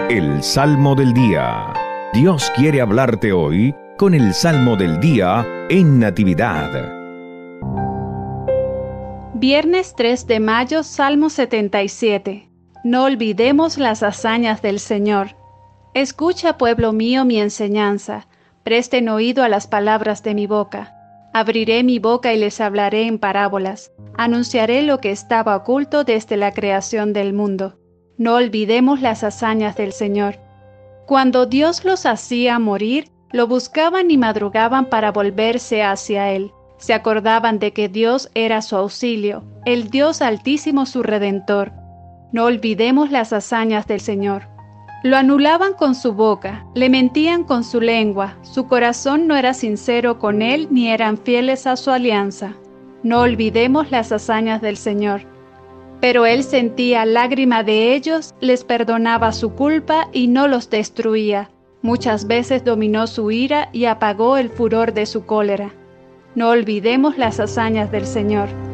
El Salmo del Día. Dios quiere hablarte hoy con el Salmo del Día en Natividad. Viernes 3 de mayo, Salmo 77. No olvidemos las hazañas del Señor. Escucha, pueblo mío, mi enseñanza. Presten oído a las palabras de mi boca. Abriré mi boca y les hablaré en parábolas. Anunciaré lo que estaba oculto desde la creación del mundo. No olvidemos las hazañas del Señor. Cuando Dios los hacía morir, lo buscaban y madrugaban para volverse hacia Él. Se acordaban de que Dios era su auxilio, el Dios Altísimo su Redentor. No olvidemos las hazañas del Señor. Lo anulaban con su boca, le mentían con su lengua, su corazón no era sincero con Él ni eran fieles a su alianza. No olvidemos las hazañas del Señor. Pero Él sentía lágrima de ellos, les perdonaba su culpa y no los destruía. Muchas veces dominó su ira y apagó el furor de su cólera. No olvidemos las hazañas del Señor.